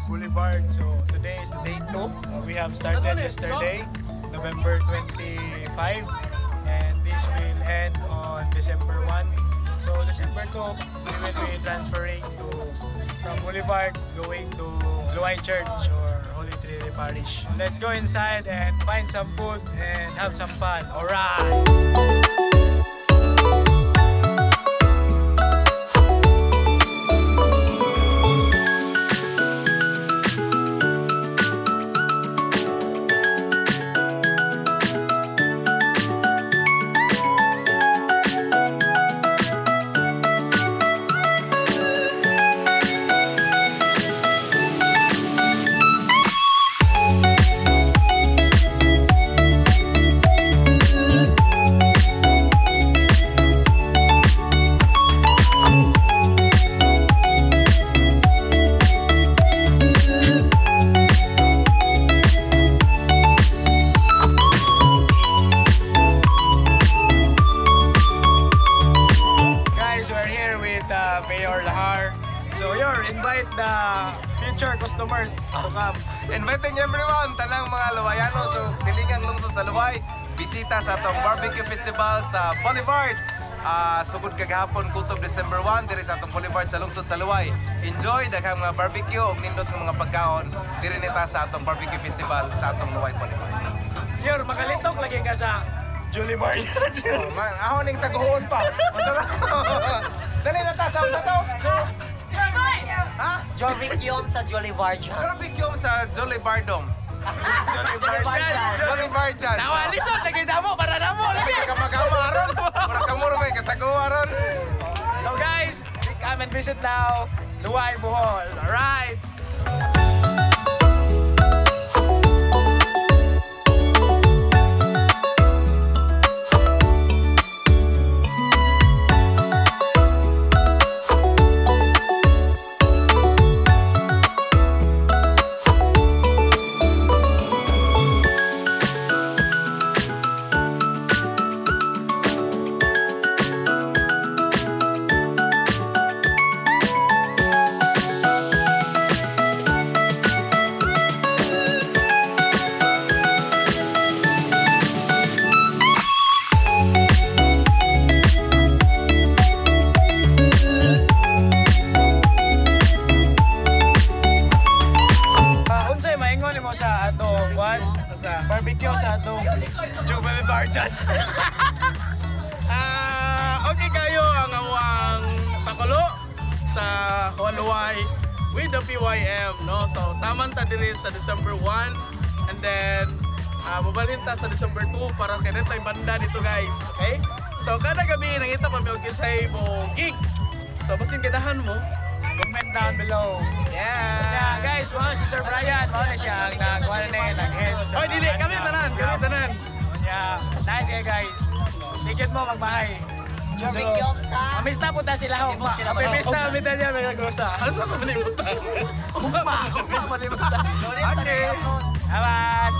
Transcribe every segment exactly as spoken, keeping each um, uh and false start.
Boulevard. So today is day two. Uh, we have started yesterday, November twenty-fifth, and this will end on December first. So December second, we will be transferring to from Boulevard going to Luay Church or Holy Trinity Parish. Let's go inside and find some food and have some fun. Alright! Mayor Lahar. So you're invite the future customers to come. Inviting everyone, tanang mga Luwayano. So silingang lungsod sa Luway, bisita sa atong barbecue festival sa Boulevard. Uh, sugod kagahapon kutob December first diri sa atong Boulevard sa lungsod sa Luway. Enjoy daghang mga barbecue ug nindot nga mga pagkaon diri nita sa atong barbecue festival sa atong Luway Boulevard. Yor, makalitok lagi ka sa Jollibee. Oh, man, ahon ning saguhon pa. Dali na ta sa unsa to? Ha? Jollibee sa Jollibee. Jollibee sa Jollibee Doms. Jollibee dyan. Nawalisod lagi damo para damo. Sabi ka magamaron. Para kamuro may kasaguaron. So guys, come and visit now Luway, Bohol. Alright. Sa atong one, sa barbecue sa atong Jubilee Bar Chats. Ah, okay kayo ang awang pakulo sa Luway with the P Y M, no? So taman ta diri sa December first and then uh, mabalhin ta sa December second para kay tay banda dito, guys. Okay? So kada gabi nangita pa mi og kisay mo gig. So basta ganahan mo, comment down below. Yeah. Yeah, guys, mga si Sir Brian, mga na siya ang nag-wala na yun, nag-head sa... Oy, dili, kami tanan, kami tanan. Yeah, nice kayo guys. Ticket mo, magbahay. Jollibee sa... Mamista po ta sila ho. Mamista, mamita niya, may nagrusa. Ano sa mamalimutan? Ugma, ugma, malimutan. Okay. Salamat.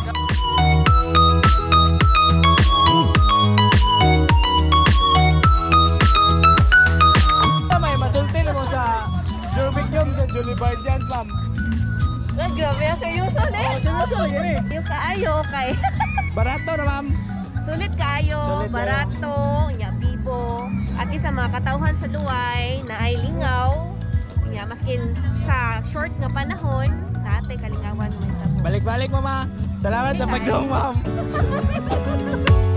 May masulti na mo sa Jollibee sa Jollibee dyan, ma'am. Ay, grabe ang seryoso eh. Oh, seryoso lagi ni. Yung kaayo kay. Barato na, ma'am. Sulit kaayo, Sulit barato, nya bibo. At sa mga katawhan sa Luway na ay lingaw. Nya maskin sa short nga panahon, natay kalingawan man. Balik-balik, mama. Salamat sa pagdong, ma'am.